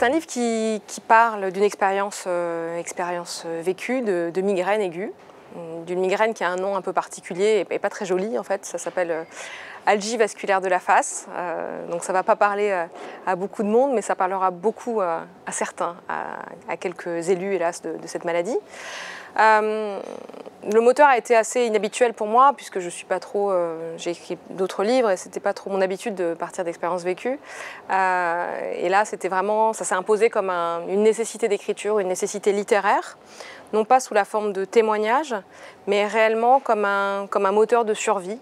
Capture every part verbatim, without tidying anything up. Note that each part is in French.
c'est un livre qui, qui parle d'une expérience euh, expérience vécue de, de migraine aiguë, d'une migraine qui a un nom un peu particulier et, et pas très joli en fait, ça s'appelle euh, algie vasculaire de la face, euh, donc ça ne va pas parler à, à beaucoup de monde, mais ça parlera beaucoup à, à certains, à, à quelques élus hélas de, de cette maladie. Euh, le moteur a été assez inhabituel pour moi puisque je suis pas trop, euh, j'ai écrit d'autres livres et c'était pas trop mon habitude de partir d'expériences vécues. Euh, et là, c'était vraiment, ça s'est imposé comme un, une nécessité d'écriture, une nécessité littéraire, non pas sous la forme de témoignage, mais réellement comme un, comme un moteur de survie.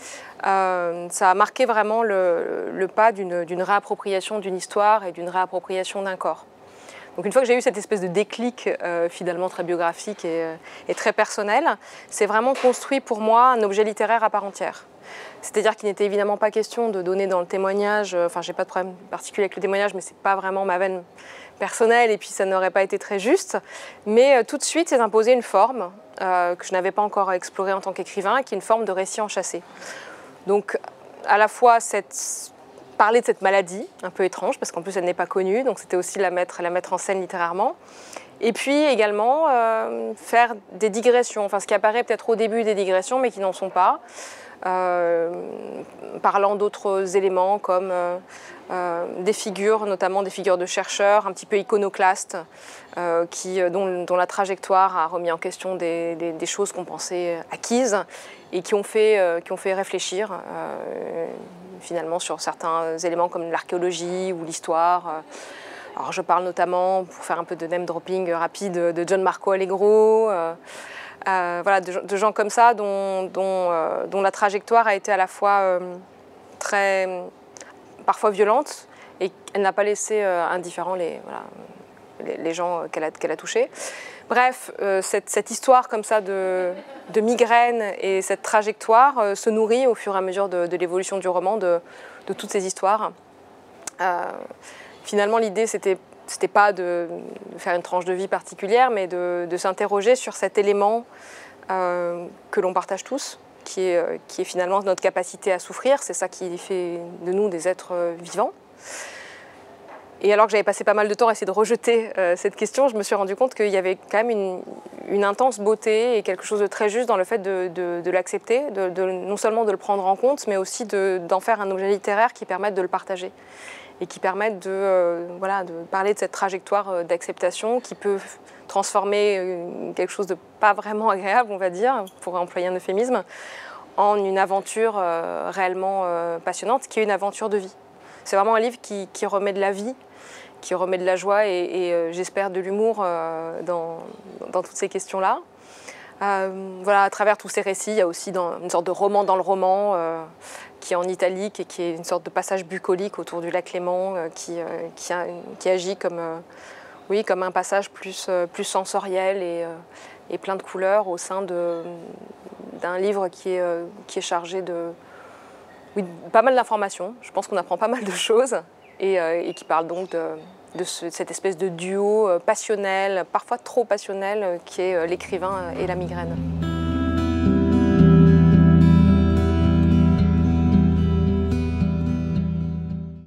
Euh, ça a marqué vraiment le, le pas d'une, d'une réappropriation d'une histoire et d'une réappropriation d'un corps. Donc une fois que j'ai eu cette espèce de déclic euh, finalement très biographique et, euh, et très personnel, c'est vraiment construit pour moi un objet littéraire à part entière. C'est-à-dire qu'il n'était évidemment pas question de donner dans le témoignage, euh, enfin j'ai pas de problème particulier avec le témoignage, mais c'est pas vraiment ma veine personnelle et puis ça n'aurait pas été très juste. Mais euh, tout de suite s'est imposée une forme euh, que je n'avais pas encore explorée en tant qu'écrivain, qui est une forme de récit enchâssé. Donc à la fois cette... parler de cette maladie un peu étrange, parce qu'en plus elle n'est pas connue, donc c'était aussi la mettre, la mettre en scène littérairement. Et puis également euh, faire des digressions, enfin ce qui apparaît peut-être au début des digressions, mais qui n'en sont pas, euh, parlant d'autres éléments comme euh, euh, des figures, notamment des figures de chercheurs un petit peu iconoclastes, euh, qui, dont, dont la trajectoire a remis en question des, des, des choses qu'on pensait acquises et qui ont fait, euh, qui ont fait réfléchir. Euh, finalement sur certains éléments comme l'archéologie ou l'histoire. Alors je parle notamment, pour faire un peu de name dropping rapide, de John Marco Allegro, euh, euh, voilà, de, de gens comme ça dont, dont, euh, dont la trajectoire a été à la fois euh, très, parfois violente et elle n'a pas laissé euh, indifférents les, voilà, les, les gens qu'elle a, qu'elle a touchés. Bref, euh, cette, cette histoire comme ça de, de migraine et cette trajectoire euh, se nourrit au fur et à mesure de, de l'évolution du roman, de, de toutes ces histoires. Euh, finalement, l'idée, c'était, c'était pas de, de faire une tranche de vie particulière, mais de, de s'interroger sur cet élément euh, que l'on partage tous, qui est, qui est finalement notre capacité à souffrir. C'est ça qui fait de nous des êtres vivants. Et alors que j'avais passé pas mal de temps à essayer de rejeter euh, cette question, je me suis rendu compte qu'il y avait quand même une, une intense beauté et quelque chose de très juste dans le fait de, de, de l'accepter, de, de, non seulement de le prendre en compte, mais aussi de, d'en faire un objet littéraire qui permette de le partager et qui permette de, euh, voilà, de parler de cette trajectoire d'acceptation qui peut transformer euh, quelque chose de pas vraiment agréable, on va dire, pour employer un euphémisme, en une aventure euh, réellement euh, passionnante, qui est une aventure de vie. C'est vraiment un livre qui, qui remet de la vie, qui remet de la joie et, et euh, j'espère de l'humour euh, dans, dans toutes ces questions-là. Euh, voilà, à travers tous ces récits, il y a aussi dans, une sorte de roman dans le roman euh, qui est en italique et qui est une sorte de passage bucolique autour du lac Léman euh, qui, euh, qui, a, qui agit comme, euh, oui, comme un passage plus, euh, plus sensoriel et, euh, et plein de couleurs au sein de, d'un livre qui est, euh, qui est chargé de oui, pas mal d'informations. Je pense qu'on apprend pas mal de choses et, euh, et qui parle donc de, de ce, cette espèce de duo passionnel, parfois trop passionnel, qui est l'écrivain et la migraine.